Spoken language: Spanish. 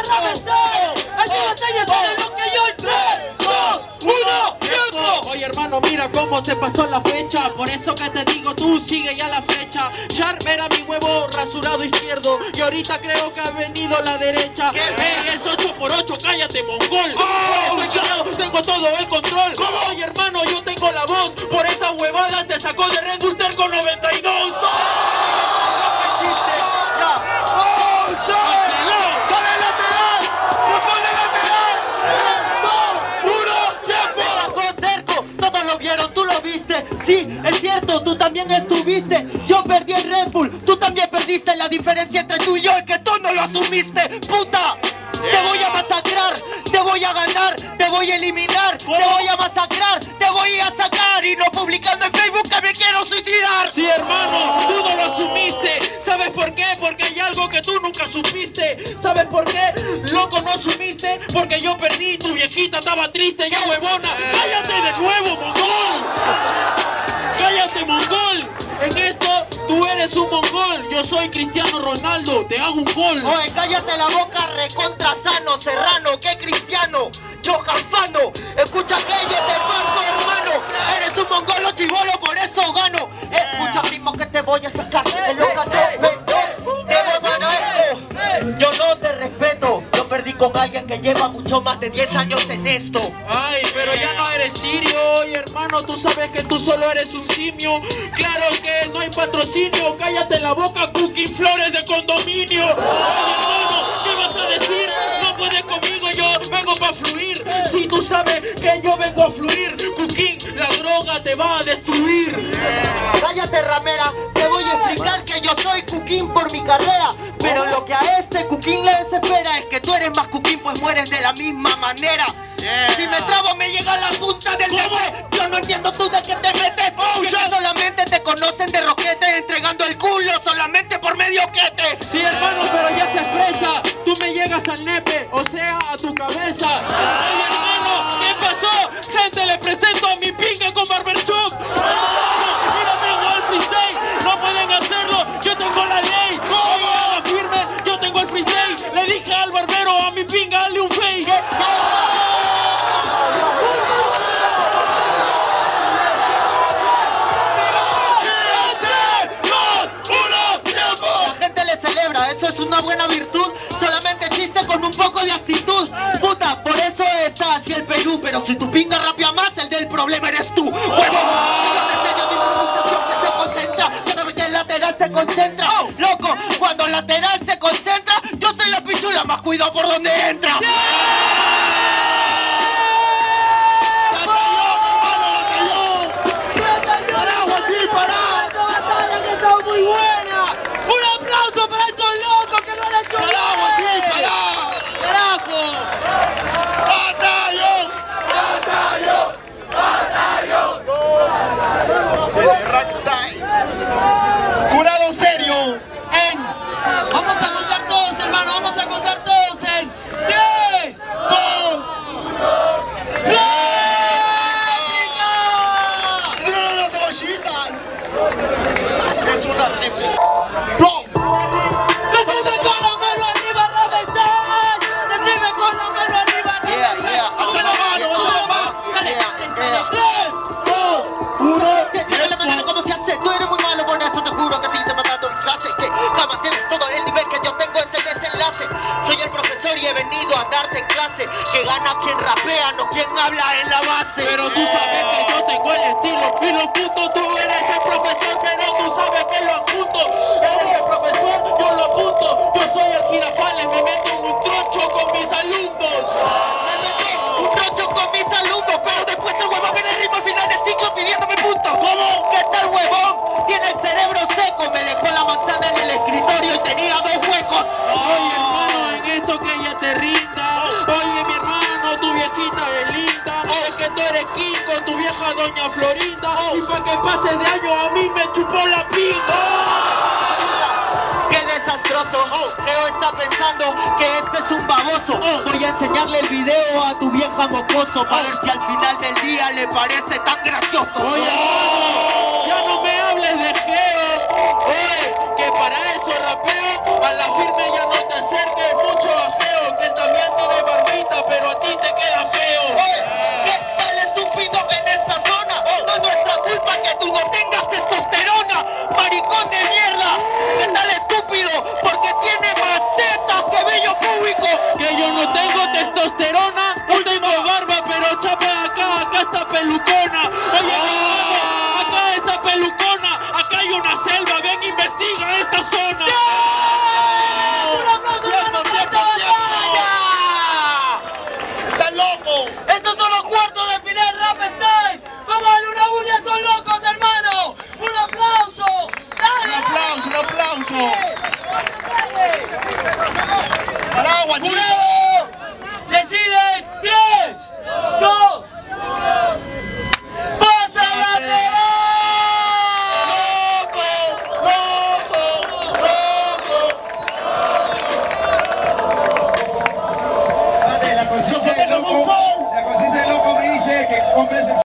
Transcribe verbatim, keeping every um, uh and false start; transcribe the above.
Rap Style. Esta batalla está de lo que yo en tres, dos, uno, tiempo. Oye hermano, mira cómo te pasó la fecha. Por eso que te digo, tú sigue ya la flecha. Sharp era mi huevo rasurado izquierdo y ahorita creo que ha venido la derecha. Ey, es ocho por ocho, cállate mongol. Por eso yo tengo todo el control. Oye hermano, yo tengo la voz. Por esas huevadas te sacó de Red Bull Terco noventa y dos. Sí, es cierto, tú también estuviste. Yo perdí el Red Bull, tú también perdiste. La diferencia entre tú y yo es que tú no lo asumiste. ¡Puta! Te voy a masacrar, te voy a ganar, te voy a eliminar, te voy a masacrar, te voy a sacar y no publicando en Facebook que me quiero suicidar. Sí, hermano, tú no lo asumiste. ¿Sabes por qué? Porque hay algo que tú nunca supiste. ¿Sabes por qué? Loco, no asumiste. Porque yo perdí, tu viejita estaba triste, ya huevona. ¡Cállate de nuevo, mongol! ¡Cállate, mongol! En esto, tú eres un mongol. Yo soy Cristiano Ronaldo, te hago un gol. Oye, cállate la boca, recontra sano, serrano, que cristiano, Johan Fano. Escucha que ella te marco, hermano. Eres un mongolo chivolo, por eso gano. Escucha mismo que te voy a sacar. El loca te meto, te voy a esto. Yo no te respeto. Yo perdí con alguien que lleva mucho más de diez años en esto. Ay, pero ya no eres sirio. Oye, hermano, tú sabes que tú solo eres un simio. Claro que no hay patrocinio. Cállate la boca, Cookie Flores de condominio. Oye, hermano, ¿qué vas a decir? No puedes conmigo, yo vengo para fluir. Si tú sabes que yo vengo a fluir, Cookie, la droga te va a destruir. Cállate, ramera, te voy a explicar que yo soy Cuquín por mi carrera. Pero lo que a este Cuquín le desespera es que tú eres más Cuquín, pues mueres de la misma manera. Yeah. Si me trabo me llega a la punta del dedo. Yo no entiendo tú de qué te metes. Oh, si solamente te conocen de roquete, entregando el culo solamente por medio quete. Sí, hermano, pero ya se expresa. Tú me llegas al nepe, o sea, a tu cabeza. Oye, hermano, ¿qué pasó? Gente, le presento a mi pinga con barbershop. Mira, tengo el freestyle. No pueden hacerlo, yo tengo la ley. Oye, firme, yo tengo el freestyle. Le dije al barbero, a mi pinga, dale un fake. Eso es una buena virtud, solamente chiste con un poco de actitud. Puta, por eso está así el Perú. Pero si tu pinga rapia más, el del problema eres tú. Huevo, que se concentra, cada vez que el lateral se concentra. Loco, cuando el lateral se concentra, yo soy la pichula, más cuidado por donde entra. Muy buena. Un aplauso para estos locos que no han hecho nada. ¡Sí, pará! ¡Carajo! ¡Batallón! ¡Batallón! ¡Batallón! Desde Rockstyle. Jurado serio. En. Vamos a contar todos, hermano. Vamos a contar todos en diez, dos, ¡réplica! ¡Es una de las cebollitas! Es una réplica. ¡Bro! ¡Recibe con la mano arriba, Rap Style! ¡Recibe con la mano arriba, Rap Yeah, Style! yeah. ¡Alza la mano, alza la mano! ¡Sale, sale, sale! ¡Tres! dos, uno. Mira la manera como se hace, tú eres muy malo, por eso te juro que a ti te me ha dado en clase. Que jamás tienes todo el nivel que yo tengo, es el desenlace. Soy el profesor y he venido a darte clase. Que gana quien rapea, no quien habla en la base. Pero tú sabes que yo tengo el estilo y lo puto, tú eres el profesor, pero tú sabes que lo apunto. Eres el profesor, yo lo apunto. Yo soy el girafales, me meto en un trocho con mis alumnos. Me metí un trocho con mis alumnos, pero después el huevón en el ritmo al final del ciclo pidiéndome puntos. ¿Cómo? ¿Qué tal, huevón? Tiene el cerebro seco, me dejó la manzana en el escritorio y tenía dos huecos. Oye, hermano, en esto que ella te rinda. Oye, mi hermano, tu viejita es linda. Es que tú eres King con tu vieja doña Florinda. Y pa' que pase de año a mí me chupó la pinga. ¡Qué desastroso! Leo está pensando que este es un baboso. Voy a enseñarle el video a tu vieja mocoso para ver si al final del día le parece tan gracioso. Oye, hermano, ya no me hables de geo. Oye, que para eso rapeo. A la firme ya no te acerques, mucho bajeo. Que el Se ofende como un fo.